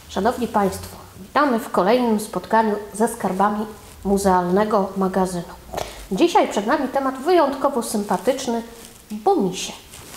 Szanowni Państwo, witamy w kolejnym spotkaniu ze skarbami muzealnego magazynu. Dzisiaj przed nami temat wyjątkowo sympatyczny, bo misie.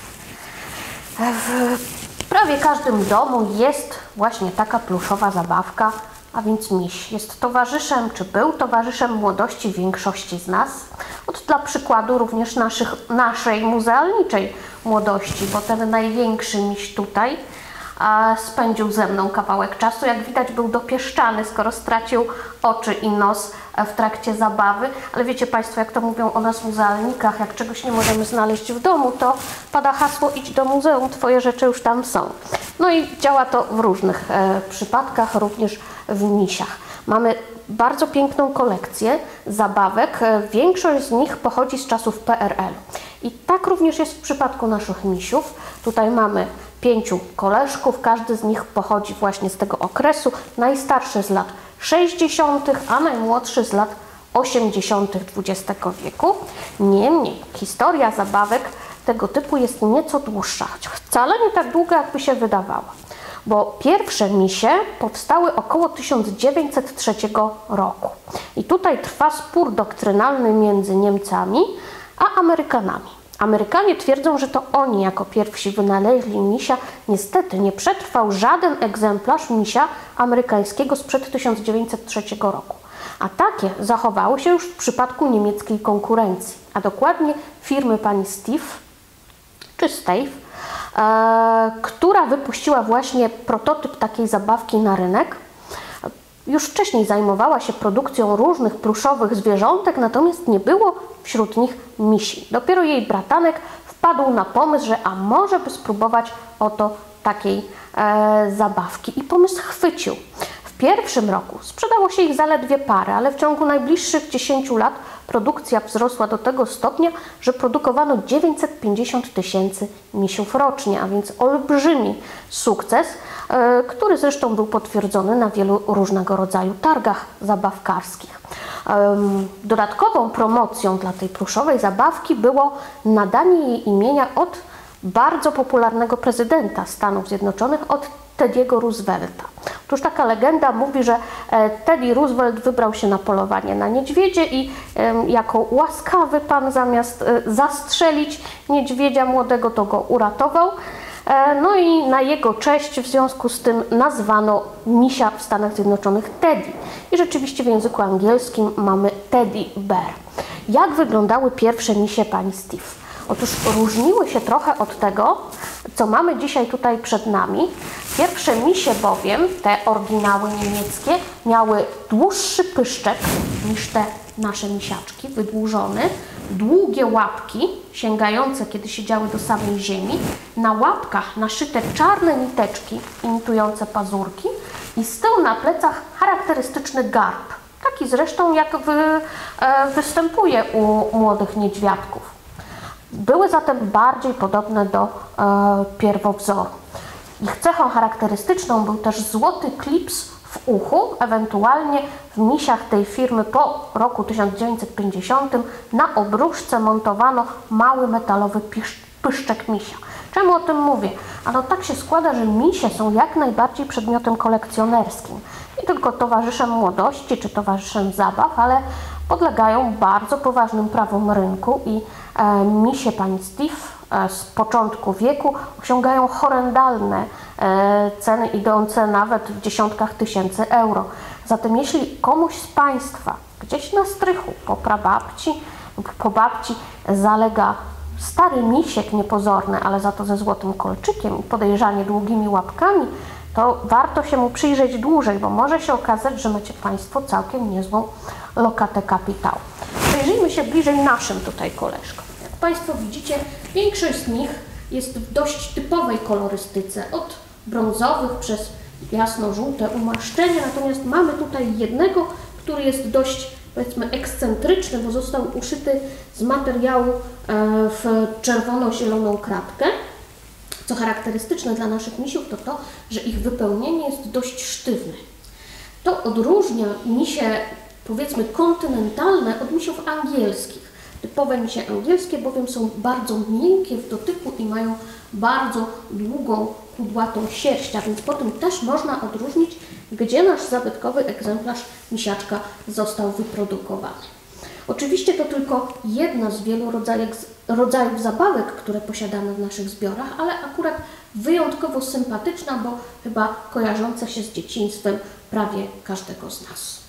W prawie każdym domu jest właśnie taka pluszowa zabawka, a więc miś. Jest towarzyszem, czy był towarzyszem młodości większości z nas. Dla przykładu również naszej muzealniczej młodości, bo ten największy miś tutaj spędził ze mną kawałek czasu. Jak widać, był dopieszczany, skoro stracił oczy i nos w trakcie zabawy. Ale wiecie Państwo, jak to mówią o nas muzealnikach, jak czegoś nie możemy znaleźć w domu, to pada hasło: idź do muzeum, Twoje rzeczy już tam są. No i działa to w różnych przypadkach, również w misiach. Mamy bardzo piękną kolekcję zabawek. Większość z nich pochodzi z czasów PRL-u. I tak również jest w przypadku naszych misiów. Tutaj mamy 5 koleżków, każdy z nich pochodzi właśnie z tego okresu. Najstarszy z lat 60., a najmłodszy z lat 80. XX wieku. Niemniej historia zabawek tego typu jest nieco dłuższa, choć wcale nie tak długa, jakby się wydawało. Bo pierwsze misie powstały około 1903 roku. I tutaj trwa spór doktrynalny między Niemcami a Amerykanami. Amerykanie twierdzą, że to oni jako pierwsi wynaleźli misia. Niestety nie przetrwał żaden egzemplarz misia amerykańskiego sprzed 1903 roku. A takie zachowały się już w przypadku niemieckiej konkurencji, a dokładnie firmy pani Stave, która wypuściła właśnie prototyp takiej zabawki na rynek. Już wcześniej zajmowała się produkcją różnych pluszowych zwierzątek, natomiast nie było wśród nich misi. Dopiero jej bratanek wpadł na pomysł, że a może by spróbować oto takiej zabawki. I pomysł chwycił. W pierwszym roku sprzedało się ich zaledwie parę, ale w ciągu najbliższych 10 lat produkcja wzrosła do tego stopnia, że produkowano 950 000 misiów rocznie, a więc olbrzymi sukces, który zresztą był potwierdzony na wielu różnego rodzaju targach zabawkarskich. Dodatkową promocją dla tej pluszowej zabawki było nadanie jej imienia od bardzo popularnego prezydenta Stanów Zjednoczonych, od Teddy'ego Roosevelta. Otóż taka legenda mówi, że Teddy Roosevelt wybrał się na polowanie na niedźwiedzie i jako łaskawy pan zamiast zastrzelić niedźwiedzia młodego, to go uratował. No i na jego cześć w związku z tym nazwano misia w Stanach Zjednoczonych Teddy. I rzeczywiście w języku angielskim mamy Teddy Bear. Jak wyglądały pierwsze misie pani Steve? Otóż różniły się trochę od tego, co mamy dzisiaj tutaj przed nami. Pierwsze misie bowiem, te oryginały niemieckie, miały dłuższy pyszczek niż te nasze misiaczki, wydłużony, długie łapki, sięgające, kiedy siedziały do samej ziemi, na łapkach naszyte czarne niteczki imitujące pazurki i z tyłu na plecach charakterystyczny garb, taki zresztą jak występuje u młodych niedźwiadków. Były zatem bardziej podobne do pierwowzoru. Ich cechą charakterystyczną był też złoty klips w uchu, ewentualnie w misiach tej firmy po roku 1950 na obruszce montowano mały metalowy pyszczek misia. Czemu o tym mówię? Ano tak się składa, że misie są jak najbardziej przedmiotem kolekcjonerskim. Nie tylko towarzyszem młodości czy towarzyszem zabaw, ale podlegają bardzo poważnym prawom rynku i misie pani Steve z początku wieku osiągają horrendalne ceny idące nawet w dziesiątkach tysięcy euro. Zatem jeśli komuś z Państwa gdzieś na strychu po prababci lub po babci zalega stary misiek niepozorny, ale za to ze złotym kolczykiem i podejrzanie długimi łapkami, to warto się mu przyjrzeć dłużej, bo może się okazać, że macie Państwo całkiem niezłą lokatę kapitału. Przyjrzyjmy się bliżej naszym tutaj koleżkom. Jak Państwo widzicie, większość z nich jest w dość typowej kolorystyce, od brązowych przez jasno-żółte umaszczenia, natomiast mamy tutaj jednego, który jest dość, powiedzmy, ekscentryczny, bo został uszyty z materiału w czerwono-zieloną kratkę. Co charakterystyczne dla naszych misiów, to to, że ich wypełnienie jest dość sztywne. To odróżnia misie, powiedzmy, kontynentalne od misiów angielskich. typowe misie angielskie, bowiem są bardzo miękkie w dotyku i mają bardzo długą, kudłatą sierść, a więc po tym też można odróżnić, gdzie nasz zabytkowy egzemplarz misiaczka został wyprodukowany. Oczywiście to tylko jedna z wielu rodzajów zabawek, które posiadamy w naszych zbiorach, ale akurat wyjątkowo sympatyczna, bo chyba kojarząca się z dzieciństwem prawie każdego z nas.